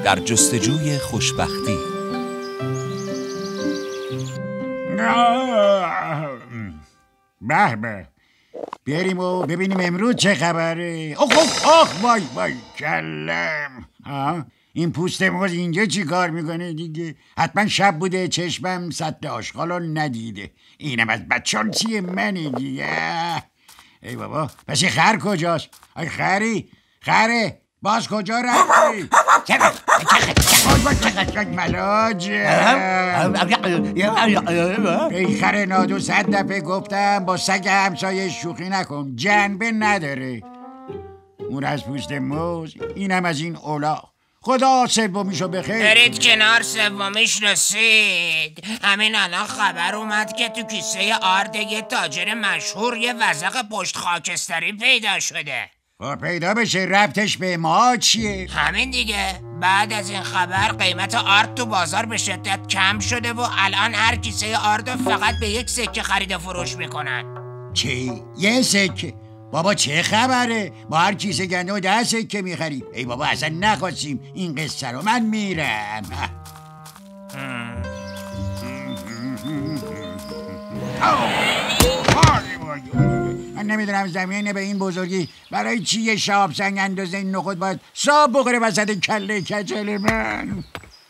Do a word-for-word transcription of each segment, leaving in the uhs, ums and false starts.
در جستجوی خوشبختی. به به، بریم و ببینیم امروز چه خبره. آخ آخ آخ وای وای کلم. این پوست موز اینجا چی کار میکنه دیگه؟ حتما شب بوده چشمم سطل آشغالو ندیده. اینم از بدشانسی منه دیگه. ای بابا، پس این خر کجاست؟ ای خری خره باز کجا رفتی؟ چقدر چقدر ملاجه. ای خر نادو، صد دفعه گفتم با سگ همسایه شوخی نکن، جنبه نداره. اون از پوست موز، اینم از این اولاغ. خدا سومیشو بخیر. برید کنار، سومیش رسید. همین الان خبر اومد که تو کیسه آرد یه تاجر مشهور یه وزق پشت خاکستری پیدا شده. با پیدا بشه ربطش به ما چیه؟ همین دیگه. بعد از این خبر قیمت آرد تو بازار به شدت کم شده و الان هر کیسه آرد فقط به یک سکه خرید و فروش میکنن. چی؟ یه سکه؟ بابا چه خبره؟ با هر کیسه گندم ده سکه میخریم. ای بابا اصلا نخواستیم این قصه رو. من میرم. من نمیدونم زمینه به این بزرگی برای چی یه شاب سنگ اندازه این نخود باید صاحب بخوره وسط کله کچل من.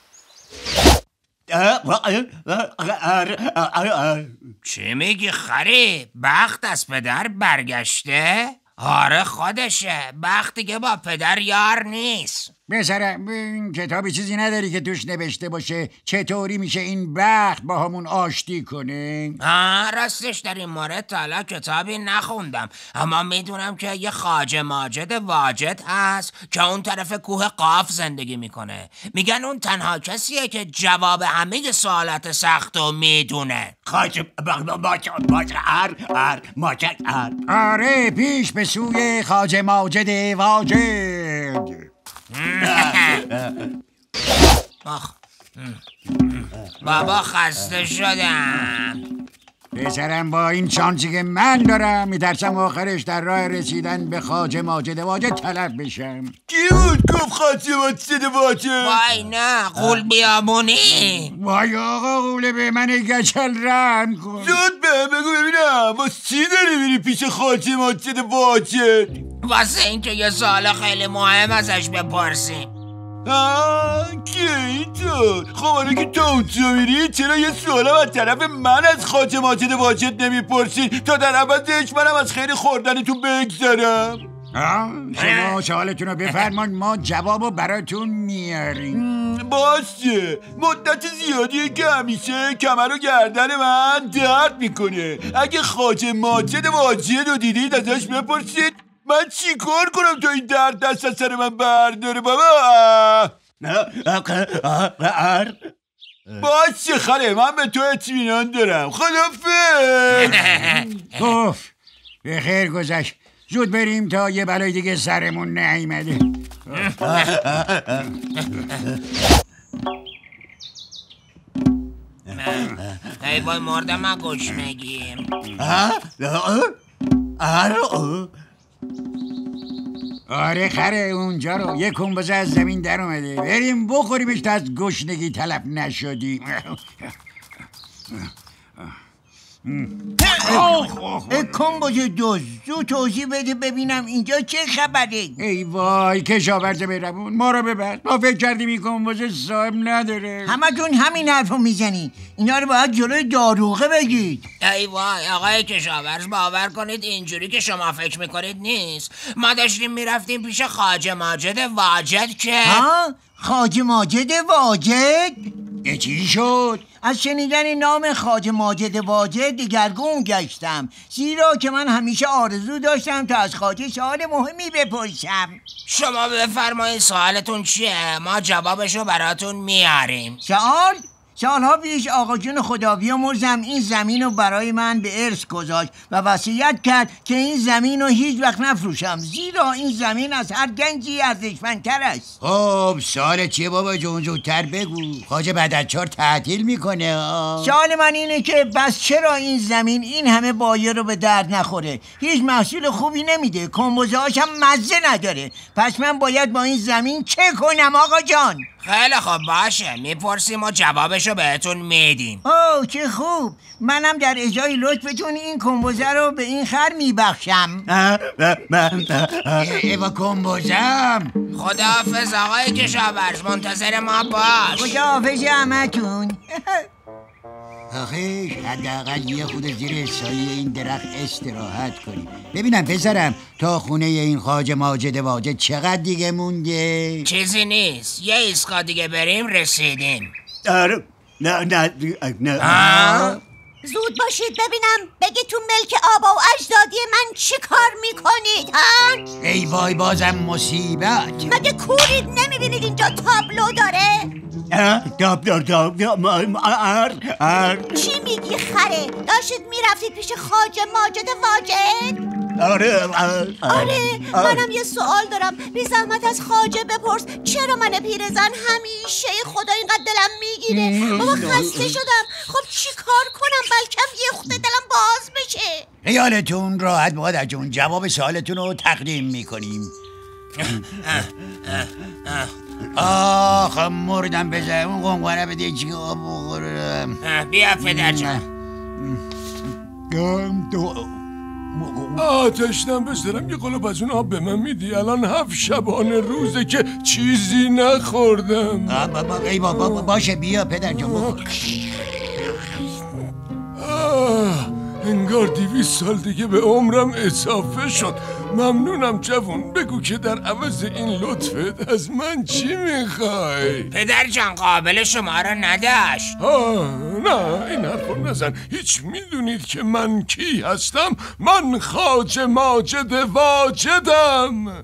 چی میگی خری؟ بخت از پدر برگشته؟ آره خودشه. بخت دیگه با پدر یار نیست. بسرم این کتابی چیزی نداری که توش نوشته باشه چطوری میشه این بخت با همون آشتی کنه؟ آه راستش در این مورد حالا کتابی نخوندم، اما میدونم که یه خواجه ماجد واجد هست که اون طرف کوه قاف زندگی میکنه. میگن اون تنها کسیه که جواب همه سوالات سختو میدونه. خواجه ماجد ار ار ماجد ار. آره، پیش به سوی خواجه ماجد واجد. آخ بابا خسته شدم. پسرم با این شانسی که من دارم میترسم آخرش در راه رسیدن به خواجه ماجد واجد تلف بشم. کی بود گفت خواجه ماجد واجد؟ وای نه، غول بیامونی. وای آقا غوله به من گچل رحم کن. زود به بگو ببینم واسه چی داری میری پیش خواجه ماجد واجد؟ واسه اینکه یه سوال خیلی مهم ازش بپرسیم. آه که اینطور؟ خب حالا که تو اونجا میری چرا یه سوال از طرف من از خواجه ماجد واجد نمیپرسی تا در عوضش منم از خیلی خوردنتون بگذارم؟ آه شما سوالتون رو بفرمان، ما جوابو براتون میاریم. باشه، مدت زیادیه که همیشه کمر و گردن من درد میکنه. اگه خواجه ماجد واجد رو دیدید ازش بپرسید من چی کار کنم تا این درد دست از سر من برداره بابا. باشه خاله، من به تو اطمینان دارم. خدافظ. گفت به خیر گذشت. زود بریم تا یه بلای دیگه سرمون نیامده. ای وای مردم ما گوش میگیم. آره خره اونجا رو یه کنبزه از زمین در اومده. بریم بخوریمش تا از گشنگی تلف نشدیم. کنبوز دوست زود توضیح بده ببینم اینجا چه خبره؟ ای وای کشاورز مهربون، ما رو ببر. ما فکر کردیم این کنبوز صاحب نداره. همتون همین حرفو میزنی. اینا رو باید جلوی داروغه بگید. ای وای آقای کشاورز، باور کنید اینجوری که شما فکر میکنید نیست. ما داشتیم میرفتیم پیش خواجه ماجد واجد که ها؟ خواجه ماجد واجد؟ یه چی شد؟ از شنیدن نام خواجه ماجد واجد دگرگون گشتم، زیرا که من همیشه آرزو داشتم تا از خواجه سوال مهمی بپرسم. شما بفرمایید سوالتون چیه؟ ما جوابشو براتون میاریم. سوال؟ سالها پیش آقا جون خدا بیامرزم این زمین رو برای من به ارث گذاشت و وصیت کرد که این زمین رو هیچ وقت نفروشم، زیرا این زمین از هر گنجی ارزشمندتر است. خب سوال چیه بابا جون؟ زودتر بگو، خواجه بعد از چهار تعطیل میکنه. سوال من اینه که بس چرا این زمین این همه بایه رو به درد نخوره؟ هیچ محصول خوبی نمیده، کنبوزه هاش هم مزه نداره. پس من باید با این زمین چه کنم آقا جان؟ خیلی خوب باشه، میپرسیم و جوابشو بهتون میدیم. اوه چه خوب. منم در ازای لطفتون این کمبوزه رو به این خر میبخشم. ایوا کمبوزم. خداحافظ آقای کشاورز، منتظر ما باش. خداحافظ همتون. آخیش حداقل یه خود زیر سایه این درخت استراحت کنیم. ببینم پسرم تا خونه این خواجه ماجد واجد چقدر دیگه مونده؟ چیزی نیست، یه ایستگاه دیگه بریم رسیدیم. آره نه نه نه آه؟ زود باشید ببینم بگی تو ملک آبا و اجدادی من چی کار میکنید ها؟ ای وای بازم مصیبت. مگه کورید نمیبینید اینجا تابلو داره؟ تابلو تابلو چی میگی خره؟ داشتید میرفتید پیش خواجه ماجد واجد؟ آره آره منم یه سوال دارم، بی زحمت از خواجه بپرس چرا من پیرزن همیشه خدا اینقدر دلم میگیره؟ بابا خسته شدم. خب چی کار کنم بلکم یه خود دلم باز بشه؟ خیالتون راحت مادر جون، جواب سوالتون رو تقدیم میکنیم. آخ مردم بزن اون قنقره بده چی آب بخورم. بیا پدر جان. آتشنم بذارم یه قلوب از اون آب به من میدی؟ الان هفت شبانه روزه که چیزی نخوردم. ای بابا باشه بیا پدر جان بخور. انگار دیویس سال دیگه به عمرم اضافه شد. ممنونم جوون. بگو که در عوض این لطفت از من چی میخوای؟ پدر جان قابل شما رو نداشت. آه نه این حرف رو نزن. هیچ میدونید که من کی هستم؟ من خواجه ماجد واجدم.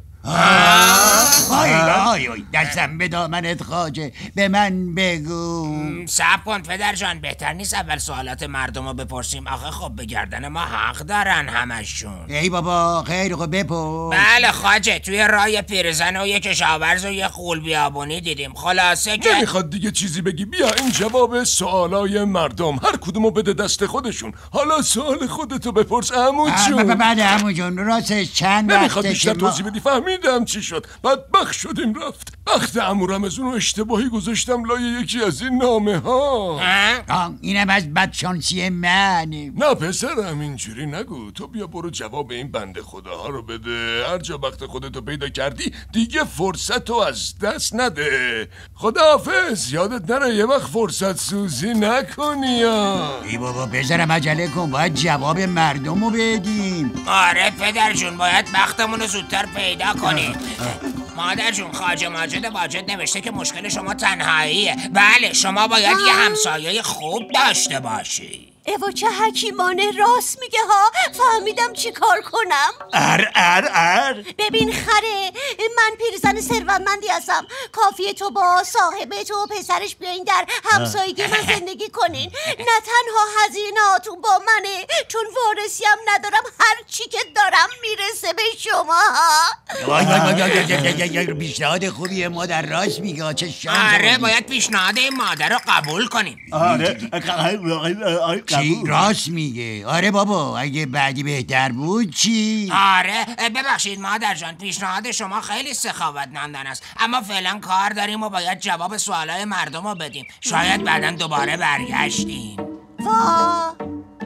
آی آی آی دستم به دامنت خواجه، به من بگو. صبر کن پدر جان، بهتر نیست اول سوالات مردم رو بپرسیم؟ آخه خب به گردن ما حق دارن همشون. ای بابا خیلی خوب بپرس. بله خواجه، توی رای پیرزن و یه کشاورز و یه خول بیابونی دیدیم. خلاصه که نمیخواد دیگه چیزی بگی. بیا این جواب سوالای مردم، هر کدومو بده دست خودشون. حالا سوال خودتو بپرس عمو جون. بعد عمو جون راستش چند وقته نمیخواد بیشتر ما... توضیح بدی. فهمیدم چی شد. بدبخت شدیم رفت. وقت عمو رمضون رو اشتباهی گذاشتم لای یکی از این نامه ها. آه اینم از بدشانسی من. نه پسرم اینجوری نگو. تو بیا برو جواب این بنده خداها رو بده. هر جا وقت خودتو پیدا کردی دیگه فرصت رو از دست نده. خداحافظ. یادت نره یه وقت فرصت سوزی نکنی یا. ای بابا بذارم عجله کن، باید جواب مردم رو بدیم. آره پدر جون باید وقتمون رو زودتر پیدا کنیم. مادر جون خواجه ماجد واجد نوشته که مشکل شما تنهاییه. بله شما باید یه همسایه خوب داشته باشی. ایوا چه حکیمانه راست میگه ها. فهمیدم چی کار کنم. ار ار ار ببین خره، من پیرزن ثروتمندی هستم. کافیه تو با صاحب تو و پسرش بیاین در همسایگی من زندگی کنین. نه تنها هزینه‌هاتون با منه، چون وارثی هم ندارم. هر چی که دارم میرسه به شما. وای وای وای پیشنهاد خوبیه مادر، راست میگه. چه شانس. آره باید پیشنهاد این مادر رو قبول کنیم. آره چی؟ راست میگه. آره بابا اگه بعدی بهتر بود چی؟ آره ببخشید مادر جان، پیشنهاد شما خیلی سخاوتمندانه است، اما فعلا کار داریم و باید جواب سوالای مردم رو بدیم. شاید بعدا دوباره برگشتیم. وا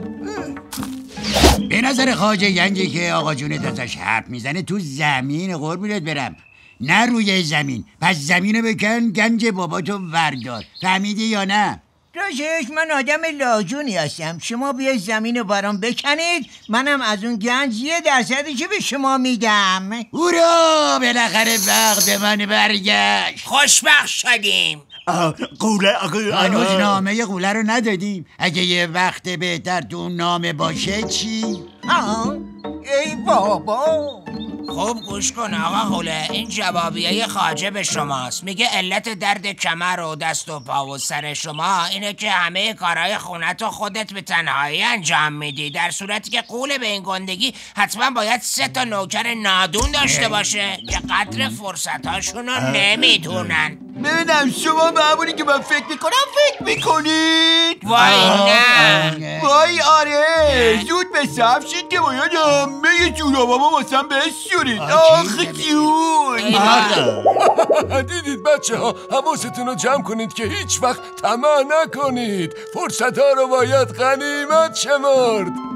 به نظر خواجه گنجی که آقا جونت ازش حرف میزنه تو زمین. قربونت برم، نه روی زمین. پس زمینو بکن گنج باباتو وردار. فهمیدی یا نه؟ راستش من آدم لاجونی هستم. شما بیاید زمین رو برام بکنید، منم از اون گنج یه درصدی که به شما میدم. هورا بالاخره وقت به من برگشت. خوشبخت شدیم. قوله هنوز نامه قوله رو ندادیم. اگه یه وقت بهتر تو اون نامه باشه چی؟ آه ای بابا. خوب گوش کن آقا قوله، این جوابیه خواجه به شماست. میگه علت درد کمر و دست و پا و سر شما اینه که همه کارهای خونت و خودت به تنهایی انجام میدی، در صورتی که قوله به این گندگی حتما باید سه تا نوکر نادون داشته باشه که قدر فرصتاشون رو نمیدونن. ببینم شما به همونی که من فکر میکنم فکر میکنید. وای نه. وای آره، زود به صف شید که باید همه جورابامو واسم بشورید. آخ جون. دیدید بچه ها، حواستون رو جمع کنید که هیچ وقت طمع نکنید. فرصت ها رو باید غنیمت شمرد.